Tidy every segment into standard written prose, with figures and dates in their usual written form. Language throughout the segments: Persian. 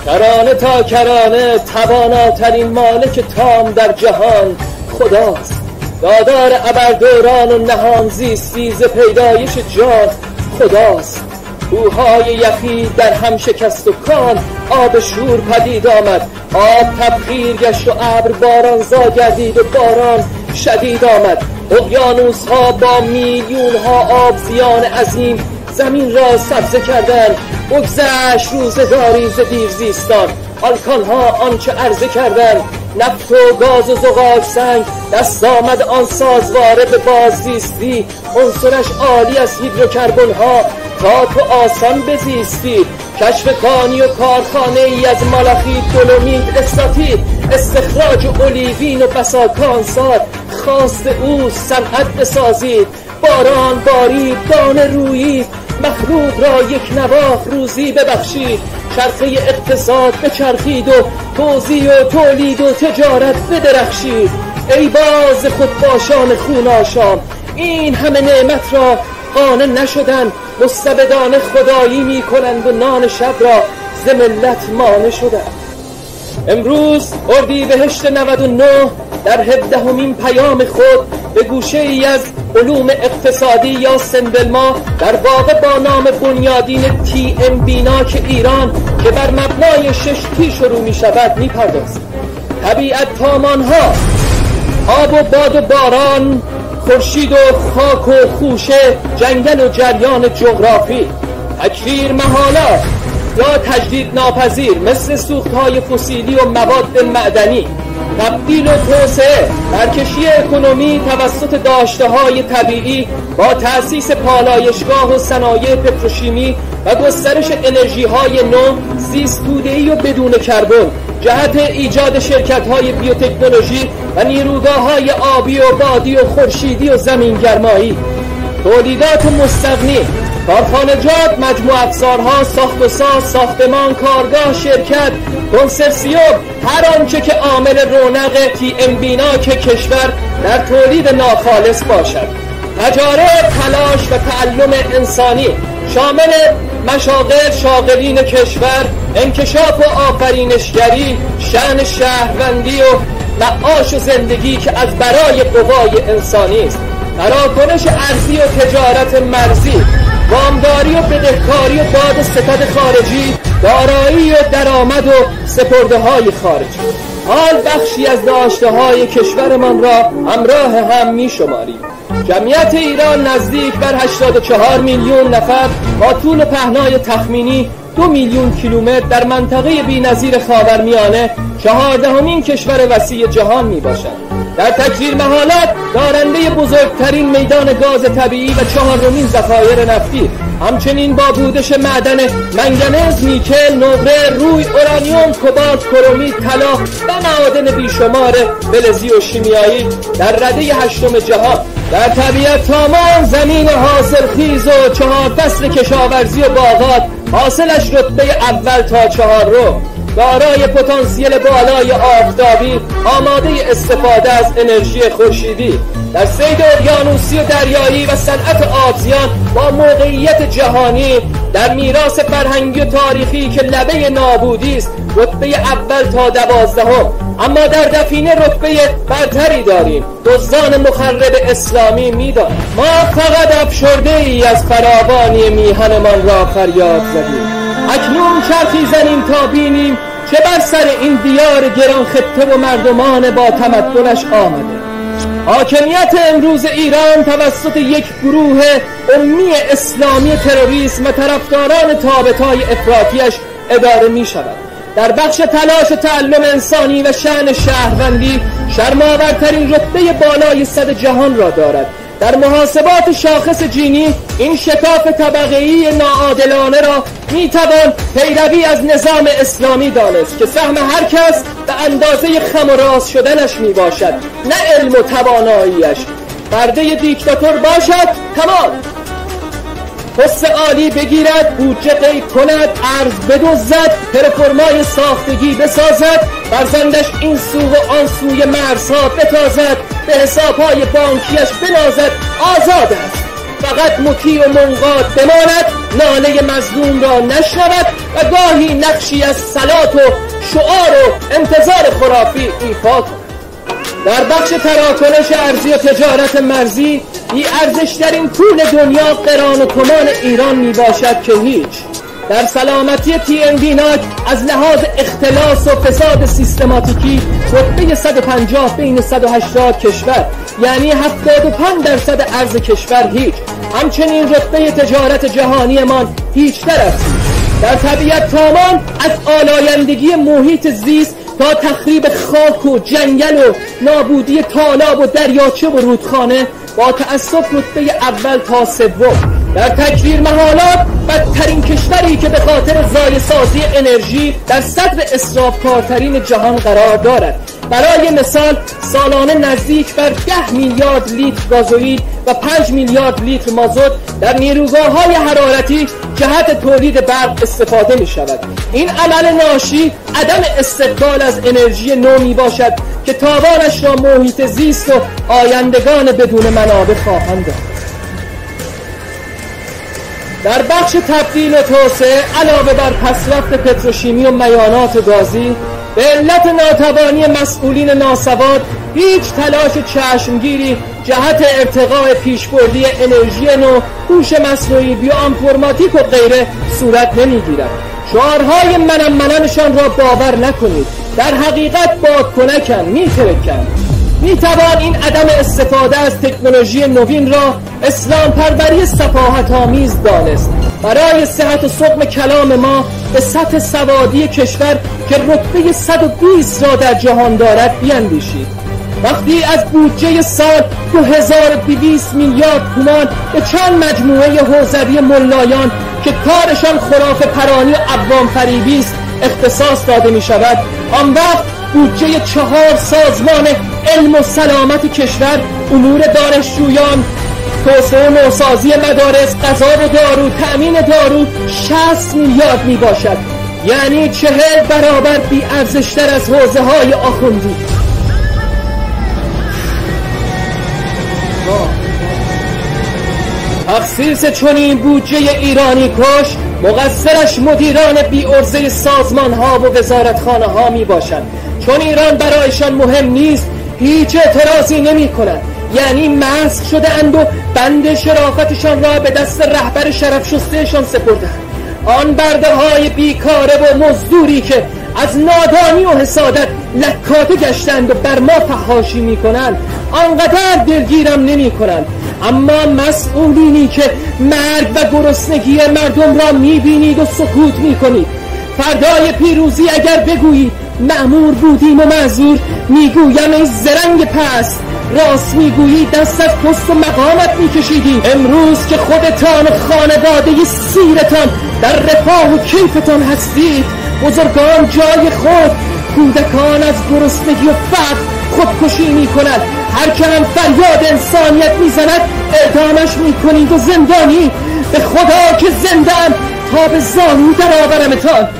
کرانه تا کرانه تواناترین مالک تام در جهان خداست. دادار ابردوران و نهان زیستی ز پیدایش جان خداست. کوههای یخی در هم شکست و کان آب شور پدید آمد. آب تبخیر گشت و ابر بارانزا گردید و باران شدید آمد. اقیانوس ها با میلیون ها آب زیان عظیم زمین را سبزه کردند. بگذشت روزگاری ز دیرزیستان، آلکان ها آنچه عرضه کردند. نفت و گاز و زغال سنگ دست آمد آن سازواره به باززیستی. عنصرش عالی از هیدروکربن ها تا تو آسان بزیستی. کشف کانی و کارخانه ای از مالاخیت، دولومیت، استاتیت، استخراج اولیوین و بسا کانسار خواست او صنعت بسازید. باران بارید، دانه رویید، مخلوق را یک نواخت روزی ببخشید. چرخه اقتصاد بچرخید و توزیع و تولید و تجارت بدرخشید. ای باز خودباشان خوناشام، این همه نعمت را قانع نشدند. مستبدان خدایی می کنند و نان شب را ز ملت مانع شدند. امروز اردیبهشت 99 در 17مین پیام خود به گوشه ای از علوم اقتصادی یا سنبلما در واقع با نام بنیادین TM بیناک ایران که بر مبنای 6T شروع می شود می پردازیم. طبیعت تامانها، آب و باد و باران، خورشید و خاک و خوشه، جنگل و جریان جغرافی، تکفیر محالات یا تجدید ناپذیر مثل سوختهای فسیلی و مواد معدنی، تبدیل و توسعه، برکشی اکنومی توسط داشته‌های طبیعی با تأسیس پالایشگاه و صنایع پتروشیمی و گسترش انرژی‌های نو، زیست توده‌ای و بدون کربن، جهت ایجاد شرکت‌های بیوتکنولوژی و نیروگاه‌های آبی و بادی و خورشیدی و زمینگرمایی، تولیدات مستغنی، کارخانجات، مجموع افزارها، ساخت و ساز، ساختمان، کارگاه، شرکت، کنسرسیوم، هر آنچه که عامل رونق TM بیناک کشور در تولید ناخالص باشد. تجارب، تلاش و تعلم انسانی شامل مشاغل، شاغلین کشور، انکشاف و آفرینشگری، شأن شهروندی و معاش و زندگی که از برای قوای انسانی است. تراکنش ارزی و تجارت مرزی، وامداری و بدهکاری و داد و ستد خارجی، دارایی و درآمد و سپرده‌های خارجی. حال بخشی از داشته‌های کشورمان را همراه هم می‌شماریم. جمعیت ایران نزدیک بر 84 میلیون نفر با طول پهنای تخمینی 2 میلیون کیلومتر در منطقه بی‌نظیر خاورمیانه 14مین کشور وسیع جهان میباشد. در تکفیر محالات دارنده بزرگترین میدان گاز طبیعی و 4مین ذخایر نفتی، همچنین با بودش معدن منگنز، نیکل، نقره، روی، اورانیوم، کوبالت، کرومیت، طلا و معادن بیشمار فلزی و شیمیایی در رده 8 جهان. در طبیعت تامان زمین حاصلخیز و 4 فصل کشاورزی و باغات حاصلش رتبه اول تا 4 دارای پتانسیل بالای آفتابی، آماده استفاده از انرژی خورشیدی. در صید اقیانوسی و دریایی و صنعت آبزیان با موقعیت جهانی در میراث فرهنگی و تاریخی که لبه نابودی است رتبه اول تا 12. اما در دفینه رتبه برتری داریم. دزدان مخرب اسلامی میدانند ما فقط افشرده ای از فراوانی میهنمان را فریاد زدیم. اکنون چرخی زنیم تا بینیم چه بر سر این دیار گران خطه و مردمان با تمدنش آمده. حاکمیت امروز ایران توسط یک گروه امی اسلامی تروریسم و طرفداران تابع‌های افراطیش اداره می شود. در بخش تلاش و تعلم انسانی و شأن شهروندی شرم‌آورترین رتبه بالای 100 جهان را دارد. در محاسبات شاخص جینی این شکاف طبقه‌ای ناعادلانه را میتوان پیروی از نظام اسلامی دانست که سهم هر کس به اندازه خم و راست شدنش میباشد، نه علم و تواناییش. برده دیکتاتور باشد تمام، حس عالی بگیرد، بودجه قید کند، ارز بدزدد، پرفرمای ساختگی بسازد، فرزندش این سو و آن سوی مرزها بتازد، به حسابهای بانکیش بنازد، آزاد است. فقط مطیع و منقاد بماند، ناله مظلوم را نشنود و گاهی نقشی از صلات و شعار و انتظار خرافی ایفا کند. در بخش تراکنش ارزی و تجارت مرزی، بی ارزشترین پول دنیا قران و کمان ایران می باشد که هیچ. در سلامتی TNB ناک از لحاظ اختلاس و فساد سیستماتیکی رتبه 150 بین 180 کشور، یعنی 75% ارز کشور هیچ. همچنین رتبه تجارت جهانی من هیچ در است. در طبیعت تامان از آلایندگی محیط زیست تا تخریب خاک و جنگل و نابودی تالاب و دریاچه و رودخانه با تأسف رتبه اول تا سوم. در تکفیر محالات بدترین کشوری که به خاطر ضایع سازی انرژی در صدر اسرافکارترین جهان قرار دارد. برای مثال سالانه نزدیک بر 10 میلیارد لیتر گازوئیل و 5 میلیارد لیتر مازوت در نیروگاه‌های حرارتی جهت تولید برق استفاده می شود. این عمل ناشی عدم استقبال از انرژی نو می باشد که تاوانش را محیط زیست و آیندگان بدون منابع خواهند داشت. در بخش تبدیل و توسعه علاوه بر پسرفت پتروشیمی و میانات گازی، به علت ناتوانی مسئولین ناسواد هیچ تلاش چشمگیری جهت ارتقاء پیشبردی انرژی نو، هوش مصنوعی، بیوانفورماتیک و غیره صورت نمیگیرد. شعارهای منمشان را باور نکنید، در حقیقت بادکنکند، میترکند. میتوان این عدم استفاده از تکنولوژی نوین را اسلام پروری سفاهت آمیز دانست. برای صحت و سقم کلام ما به سطح سوادی کشور که رتبه 120 را در جهان دارد بیندیشید. وقتی از بودجه سال 2200 میلیارد تومان به چند مجموعه حوزوی ملایان که کارشان خرافه پرانی و عوام فریبی است اختصاص داده می شود، آن وقت بودجه 4 سازمان علم و سلامت کشور، امور دانشجویان، توسعه و نوسازی مدارس، غذا و دارو، تأمین دارو 60 میلیارد می باشد، یعنی 40 برابر بی ارزشتر از حوزه های آخوندی. تخصیص چنین بودجه ایرانی کش مقصرش مدیران بی عرضه سازمان ها و وزارتخانه ها می باشند، چون ایران برایشان مهم نیست، هیچ اعتراضی نمی کنند، یعنی مسخ شده اند و بند شرافتشان را به دست رهبر شرف شستهشان سپردند. آن برده های بیکاره و مزدوری که از نادانی و حسادت لکاته گشتند و بر ما فحاشی می کنند آنقدر دلگیرم نمی کنند، اما مسئولینی که مرگ و گرسنگی مردم را می بینید و سکوت می کنید، فردای پیروزی اگر بگویید مأمور بودیم و معذور، میگویم ای زرنگ پست، راست میگویی دست از پست و مقامت میکشیدی. امروز که خودتان و خانواده سیرتان در رفاه و کیفتان هستید، بزرگان جای خود، کودکان از گرسنگی و فقر خودکشی میکنند، هر که هم فریاد انسانیت میزند اعدامش میکنید و زندانی. به خدا که زنده‌ام تا به زانو در آورمتان.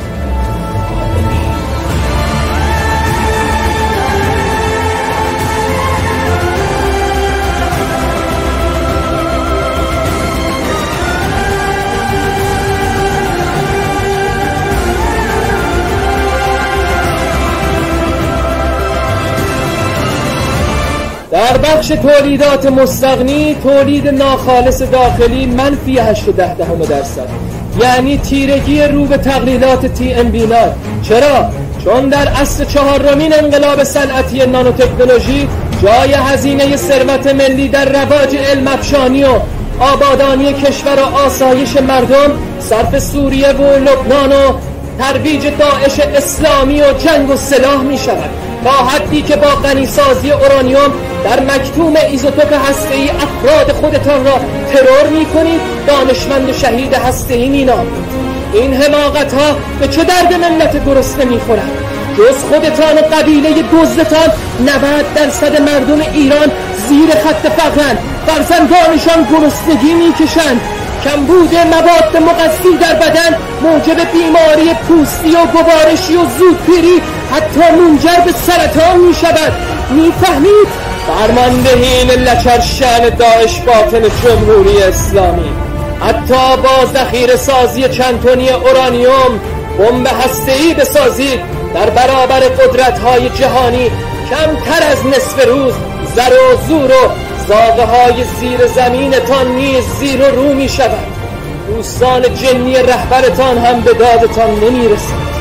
در بخش تولیدات مستغنی، تولید ناخالص داخلی منفی 8.10%، یعنی تیرگی رو به تقلیدات TNB ناک. چرا؟ چون در عصر 4مین انقلاب صنعتی نانوتکنولوژی جای هزینه ثروت ملی در رواج علم افشانی و آبادانی کشور و آسایش مردم صرف سوریه و لبنان و ترویج داعش اسلامی و جنگ و سلاح می شود، تا حدی که با غنیسازی اورانیوم در مکتوم ایزوتوپ هسته‌ای افراد خودتان را ترور می کنید، دانشمند شهید هسته‌ای می نامید. این حماقت‌ها به چه درد ملت گرسنه می خورند؟ جز خودتان و قبیله دزدتان 90% مردم ایران زیر خط فقرند، فرزندانشان گرسنگی می کشند. کمبود مواد مغذی در بدن موجب بیماری پوستی و گوارشی و زودپیری، حتی منجر به سرطان می شود. می فهمید؟ فرماندهین لچر شأن داعش باطن جمهوری اسلامی، حتی با ذخیره سازی چند تنی اورانیوم بمب هسته‌ای بسازید، در برابر قدرت‌های جهانی کمتر از نصف روز زر و زور و زاغه‌های زیر زمینتان نیز زیر و رو می شود. دوستان جنی رهبرتان هم به دادتان نمی رسد.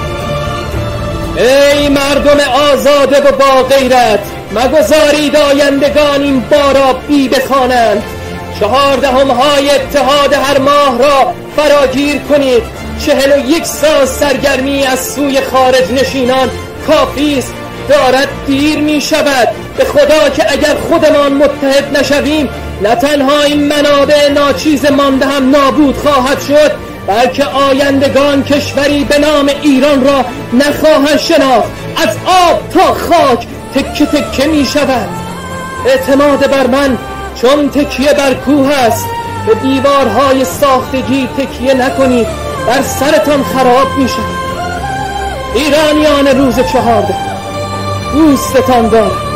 ای مردم آزاده و با غیرت، مگذارید آیندگان این بارا بی بخوانند. 14های اتحاد هر ماه را فراگیر کنید. 41 سال سرگرمی از سوی خارج نشینان کافی است. دارد دیر می شود. به خدا که اگر خودمان متحد نشویم، نه تنها این منابع ناچیز مانده هم نابود خواهد شد، بلکه آیندگان کشوری به نام ایران را نخواهند شناخت. از آب تا خاک تکه تکه می شود. اعتماد بر من چون تکیه بر کوه است. به دیوارهای ساختگی تکیه نکنید، بر سرتان خراب می شود. ایرانیان روز 14 دوستتان دارم.